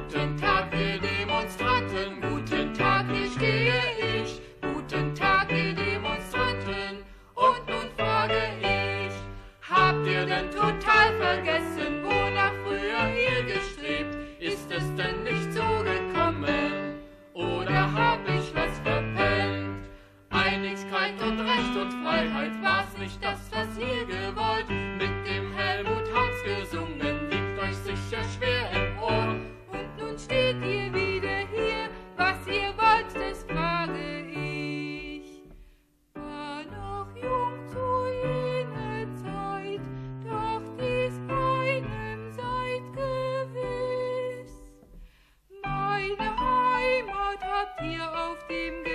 Guten Tag, ihr Demonstraten, guten Tag, hier stehe ich. Guten Tag, ihr Demonstraten, und nun frage ich, habt ihr denn total vergessen, wonach früher ihr gestrebt? Ist es denn nicht so gekommen, oder hab ich was verpennt? Einigkeit und Recht und Freiheit, war's nicht das, was ihr gewollt? Mit dem Helmut Hartz gesungen, liegt euch sicher schwer im Ohr. Und nun steht ihr wieder hier, was ihr wollt, das frage ich. War noch jung zu jener Zeit, doch dies keinem seid gewiss. Meine Heimat habt ihr auf dem